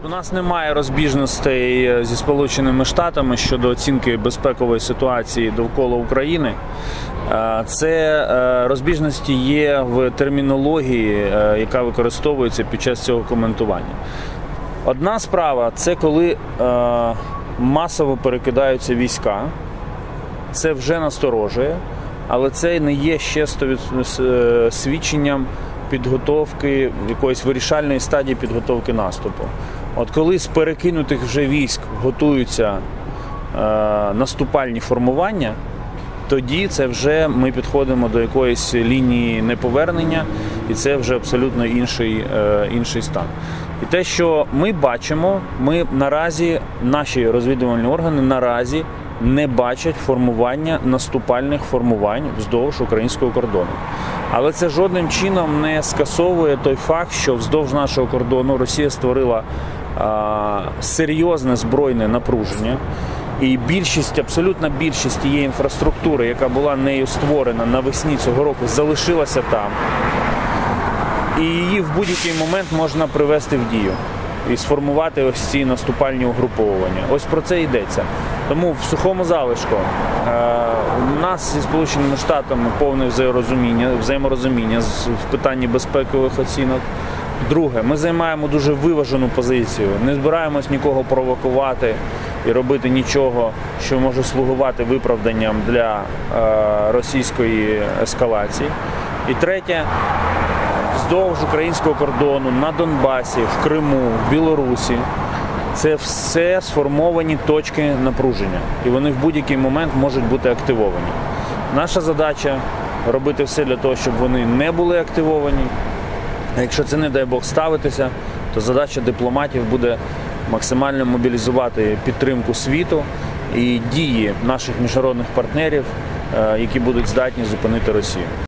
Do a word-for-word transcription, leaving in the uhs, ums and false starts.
У нас немає розбіжностей зі Сполученими Штатами щодо оцінки безпекової ситуації довкола України. Це розбіжності є в термінології, яка використовується під час цього коментування. Одна справа – це коли масово перекидаються війська. Це вже насторожує, але це не є ще свідченням підготовки, якоїсь вирішальної стадії підготовки наступу. От коли з перекинутих вже військ готуються е, наступальні формування, тоді це вже ми підходимо до якоїсь лінії неповернення, і це вже абсолютно інший, е, інший стан. І те, що ми бачимо, ми наразі, наші розвідувальні органи наразі не бачать формування наступальних формувань вздовж українського кордону. Але це жодним чином не скасовує той факт, що вздовж нашого кордону Росія створила а, серйозне збройне напруження. І більшість, абсолютна більшість тієї інфраструктури, яка була нею створена навесні цього року, залишилася там. І її в будь-який момент можна привести в дію і сформувати ось ці наступальні угруповування. Ось про це йдеться. Тому в сухому залишку у нас зі Сполученими Штатами повне взаєморозуміння, взаєморозуміння в питанні безпекових оцінок. Друге, ми займаємо дуже виважену позицію, не збираємось нікого провокувати і робити нічого, що може слугувати виправданням для російської ескалації. І третє, вздовж українського кордону, на Донбасі, в Криму, в Білорусі, це все сформовані точки напруження, і вони в будь-який момент можуть бути активовані. Наша задача – робити все для того, щоб вони не були активовані. А якщо це, не дай Бог, ставитися, то задача дипломатів буде максимально мобілізувати підтримку світу і дії наших міжнародних партнерів, які будуть здатні зупинити Росію.